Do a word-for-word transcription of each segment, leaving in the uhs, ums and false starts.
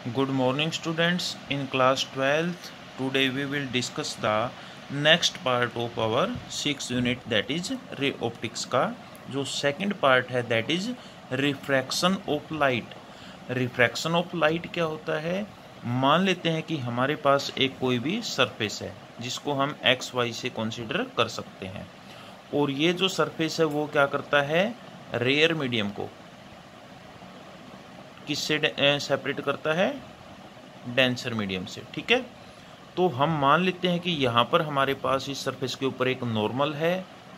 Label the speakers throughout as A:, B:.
A: Good morning students. In class twelfth, today we will discuss the next part of our sixth unit, that is ray optics का जो second part है that is refraction of light. Refraction of light क्या होता है? मान लेते हैं कि हमारे पास एक कोई भी सरफेस है जिसको हम एक्स वाई से कंसीडर कर सकते हैं, और ये जो सरफेस है वो क्या करता है, रेयर मीडियम को किससे सेपरेट करता है, डेंसर मीडियम से। ठीक है, तो हम मान लेते हैं कि यहाँ पर हमारे पास इस सरफेस के ऊपर एक नॉर्मल है,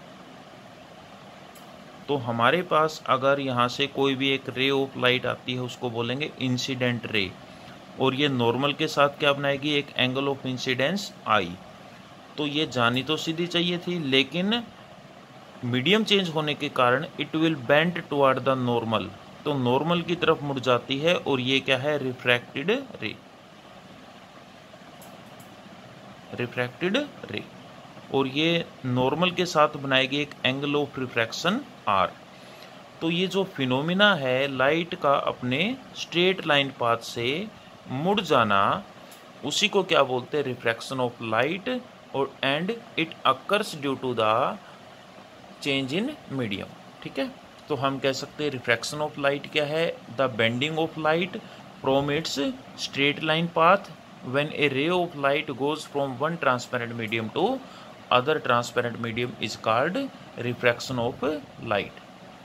A: तो हमारे पास अगर यहाँ से कोई भी एक रे ऑफ लाइट आती है उसको बोलेंगे इंसिडेंट रे, और ये नॉर्मल के साथ क्या बनाएगी, एक एंगल ऑफ इंसिडेंस आई। तो ये जानी तो सीधी चाहिए थी, लेकिन मीडियम चेंज होने के कारण it will bend toward the normal, तो नॉर्मल की तरफ मुड़ जाती है, और ये क्या है, रिफ्रैक्टेड रे। रिफ्रैक्टेड रे और ये नॉर्मल के साथ बनाएगी एक एंगल ऑफ रिफ्रैक्शन आर। तो ये जो फिनोमिना है लाइट का अपने स्ट्रेट लाइन पाथ से मुड़ जाना, उसी को क्या बोलते हैं, रिफ्रैक्शन ऑफ लाइट, और and it occurs due to the change in medium. ठीक है, तो हम कह सकते हैं रिफ्रैक्शन ऑफ लाइट क्या है, the bending of light from its straight line path when a ray of light goes from one transparent medium to other transparent medium is called refraction of light।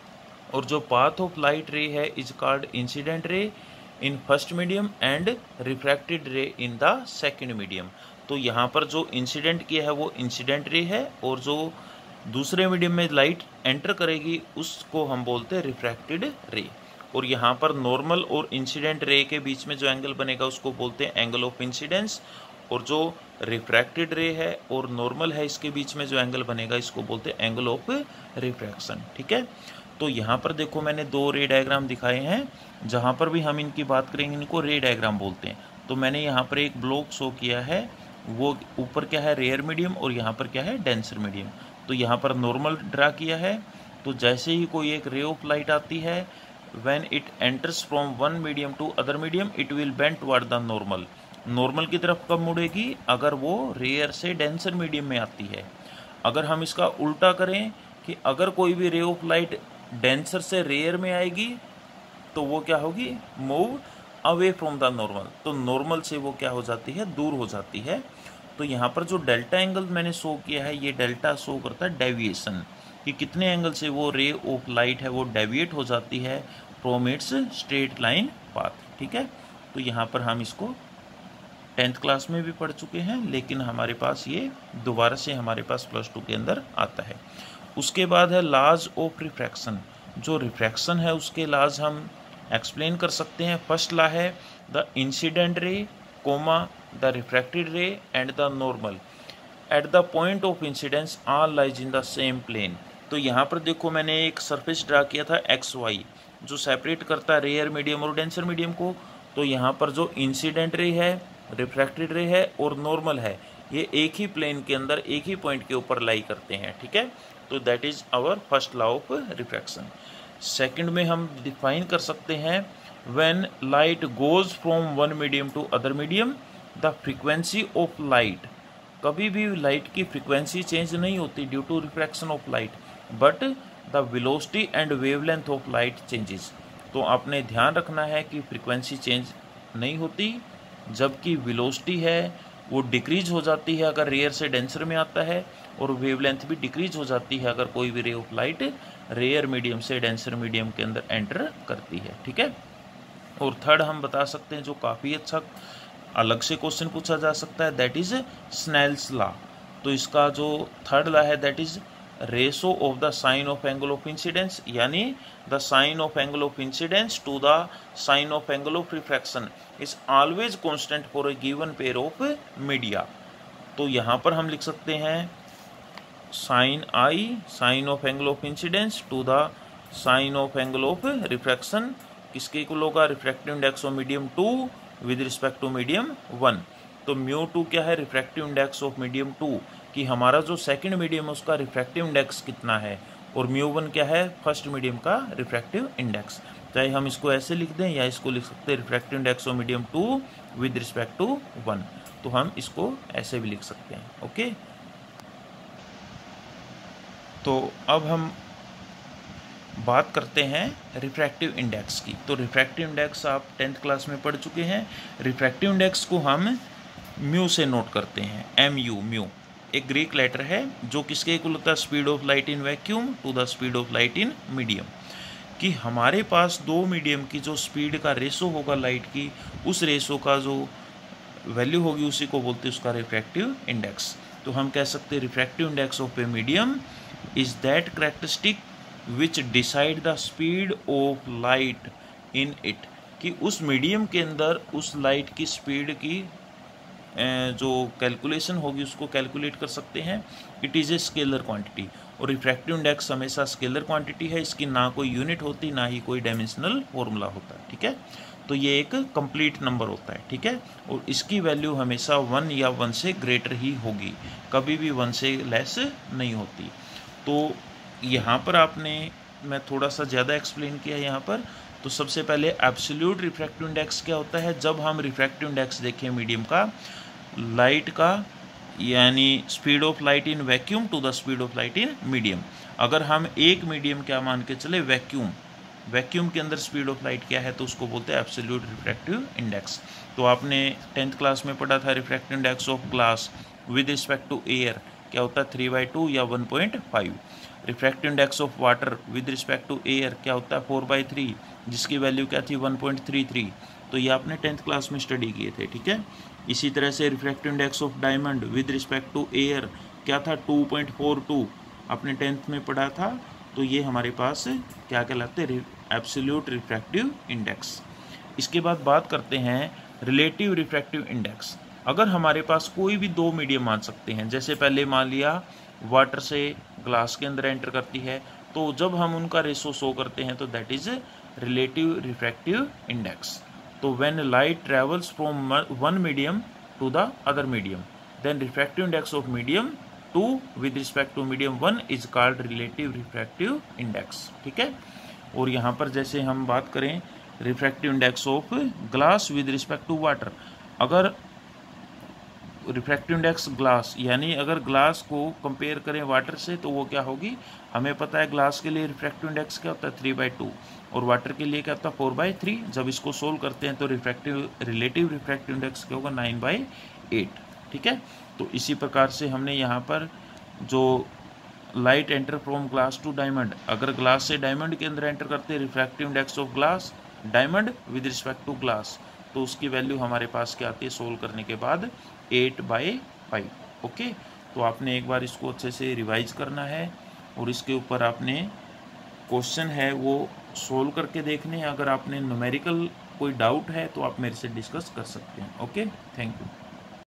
A: और जो path of light ray है is called incident ray in first medium and refracted ray in the second medium। तो यहाँ पर जो incident किया है वो इंसिडेंट रे है, और जो दूसरे मीडियम में लाइट एंटर करेगी उसको हम बोलते हैं रिफ्रैक्टेड रे। और यहाँ पर नॉर्मल और इंसिडेंट रे के बीच में जो एंगल बनेगा उसको बोलते हैं एंगल ऑफ इंसिडेंस, और जो रिफ्रैक्टेड रे है और नॉर्मल है इसके बीच में जो एंगल बनेगा इसको बोलते हैं एंगल ऑफ रिफ्रैक्शन। ठीक है, तो यहाँ पर देखो मैंने दो रे डायग्राम दिखाए हैं, जहाँ पर भी हम इनकी बात करेंगे इनको रे डायग्राम बोलते हैं। तो मैंने यहाँ पर एक ब्लॉक शो किया है, वो ऊपर क्या है, रेयर मीडियम, और यहाँ पर क्या है, डेंसर मीडियम। तो यहाँ पर नॉर्मल ड्रा किया है, तो जैसे ही कोई एक रे ऑफ लाइट आती है, when it enters from one medium to other medium it will bend toward the normal। Normal की तरफ कब मुड़ेगी, अगर वो रेयर से डेंसर मीडियम में आती है। अगर हम इसका उल्टा करें कि अगर कोई भी रे ऑफ लाइट डेंसर से रेयर में आएगी तो वो क्या होगी, move away from the normal, तो नॉर्मल से वो क्या हो जाती है, दूर हो जाती है। तो यहाँ पर जो डेल्टा एंगल मैंने शो किया है, ये डेल्टा शो करता है डेविएशन, कि कितने एंगल से वो रे ऑफ लाइट है वो डेविएट हो जाती है from its straight line path. ठीक है, तो यहाँ पर हम इसको टेंथ क्लास में भी पढ़ चुके हैं, लेकिन हमारे पास ये दोबारा से हमारे पास प्लस टू के अंदर आता है। उसके बाद है लॉज ऑफ रिफ्रैक्शन। जो रिफ्रैक्शन है उसके लॉज हम एक्सप्लेन कर सकते हैं। फर्स्ट लॉ है the incident ray comma the refracted ray and the normal at the point of incidence all lies in the same plane. तो यहाँ पर देखो मैंने एक सरफेस ड्रा किया था एक्स वाई, जो सेपरेट करता है रेयर मीडियम और डेंसर मीडियम को। तो यहाँ पर जो इंसिडेंट रे है, रिफ्रैक्टेड रे है और नॉर्मल है, ये एक ही प्लेन के अंदर एक ही पॉइंट के ऊपर लाई करते हैं। ठीक है, तो that is our first law of refraction. Second में हम डिफाइन कर सकते हैं when light goes from one medium to other medium the frequency of light. कभी भी लाइट की फ्रीक्वेंसी चेंज नहीं होती due to refraction of light, but the velocity and wavelength of light changes. तो आपने ध्यान रखना है कि फ्रीक्वेंसी चेंज नहीं होती, जबकि वेलोसिटी है वो डिक्रीज हो जाती है अगर रेयर से डेंसर में आता है, और वेवलेंथ भी डिक्रीज हो जाती है अगर कोई भी ray of light rare medium से डेंसर मीडियम के अंदर एंटर करती है। ठीक है, और थर्ड हम बता सकते हैं जो काफ़ी अच्छा अलग से क्वेश्चन पूछा जा सकता है, दैट इज स्नेल्स लॉ। तो इसका जो थर्ड लॉ है that is ratio of the sine of angle of incidence, यानी the sine of angle of incidence to the sine of angle of refraction is always constant for a given pair of media. तो यहाँ पर हम लिख सकते हैं sine I, sine of angle of incidence to the sine of angle of refraction, किसके equal होगा, refractive index of medium two with respect to medium one. तो म्यू टू क्या है, refractive index of medium two, कि हमारा जो second medium है उसका रिफ्रैक्टिव इंडेक्स कितना है, और म्यू वन क्या है, फर्स्ट मीडियम का रिफ्रैक्टिव इंडेक्स। चाहे हम इसको ऐसे लिख दें या इसको लिख सकते हैं refractive index of medium two with respect to one, तो हम इसको ऐसे भी लिख सकते हैं। ओके, तो अब हम बात करते हैं रिफ्रैक्टिव इंडेक्स की। तो रिफ्रैक्टिव इंडेक्स आप टेंथ क्लास में पढ़ चुके हैं। रिफ्रैक्टिव इंडेक्स को हम म्यू से नोट करते हैं, एम यू, म्यू एक ग्रीक लेटर है जो किसके इक्वल होता है, speed of light in vacuum to the speed of light in medium. कि हमारे पास दो मीडियम की जो स्पीड का रेशो होगा लाइट की, उस रेशो का जो वैल्यू होगी उसी को बोलते हैं उसका रिफ्रैक्टिव इंडेक्स। तो हम कह सकते हैं refractive index of a medium is that characteristic which decide the speed of light in it, कि उस मीडियम के अंदर उस लाइट की स्पीड की जो कैलकुलेशन होगी उसको कैलकुलेट कर सकते हैं। It is a scalar quantity, और रिफ्रैक्टिव इंडेक्स हमेशा स्केलर क्वांटिटी है, इसकी ना कोई यूनिट होती ना ही कोई डायमेंशनल फॉर्मूला होता है। ठीक है, तो ये एक कंप्लीट नंबर होता है। ठीक है, और इसकी वैल्यू हमेशा वन या वन से ग्रेटर ही होगी, कभी भी वन से लेस नहीं होती। तो यहाँ पर आपने, मैं थोड़ा सा ज़्यादा एक्सप्लेन किया यहाँ पर। तो सबसे पहले एब्सोल्यूट रिफ्रैक्टिव इंडेक्स क्या होता है, जब हम रिफ्रैक्टिव इंडेक्स देखें मीडियम का, लाइट का, यानी speed of light in vacuum to the speed of light in medium. अगर हम एक मीडियम क्या मान के चले, वैक्यूम, वैक्यूम के अंदर स्पीड ऑफ लाइट क्या है, तो उसको बोलते हैं एब्सोल्यूट रिफ्रैक्टिव इंडेक्स। तो आपने टेंथ क्लास में पढ़ा था refractive index of glass with respect to air क्या होता है, थ्री बाई टू या one point five. Refractive index of water with respect to air क्या होता है, फोर बाई थ्री, जिसकी वैल्यू क्या थी, वन पॉइंट थ्री थ्री। तो ये आपने टेंथ क्लास में स्टडी किए थे। ठीक है, इसी तरह से refractive index of diamond with respect to air क्या था, टू पॉइंट फोर टू, आपने टेंथ में पढ़ा था। तो ये हमारे पास क्या कहलाते हैं, एब्सोल्यूट रिफ्रैक्टिव इंडेक्स। इसके बाद बात करते हैं रिलेटिव रिफ्रैक्टिव इंडेक्स। अगर हमारे पास कोई भी दो मीडियम मान सकते हैं, जैसे पहले मान लिया वाटर से ग्लास के अंदर एंटर करती है, तो जब हम उनका रेशो शो करते हैं तो that is relative refractive index. तो when light travels from one medium to the other medium, then refractive index of medium two with respect to medium one is called relative refractive index. ठीक है, और यहाँ पर जैसे हम बात करें refractive index of glass with respect to water, अगर रिफ्रैक्टिव इंडेक्स ग्लास, यानी अगर ग्लास को कंपेयर करें वाटर से, तो वो क्या होगी, हमें पता है ग्लास के लिए रिफ्रैक्टिव इंडेक्स क्या होता है, थ्री बाई टू, और वाटर के लिए क्या होता है, फोर बाई थ्री। जब इसको सोल्व करते हैं तो रिफ्रैक्टिव रिलेटिव रिफ्रैक्टिव इंडेक्स क्या होगा, नाइन बाई एट। ठीक है, तो इसी प्रकार से हमने यहाँ पर जो light enter from glass to diamond, अगर ग्लास से डायमंड के अंदर एंटर करते हैं, refractive index of glass diamond with respect to glass, तो उसकी वैल्यू हमारे पास क्या आती है, सोल्व करने के बाद एट बाई फाइव। ओके, तो आपने एक बार इसको अच्छे से रिवाइज करना है, और इसके ऊपर आपने क्वेश्चन है वो सोल्व करके देखने हैं। अगर आपने न्यूमेरिकल कोई डाउट है तो आप मेरे से डिस्कस कर सकते हैं। Okay, thank you.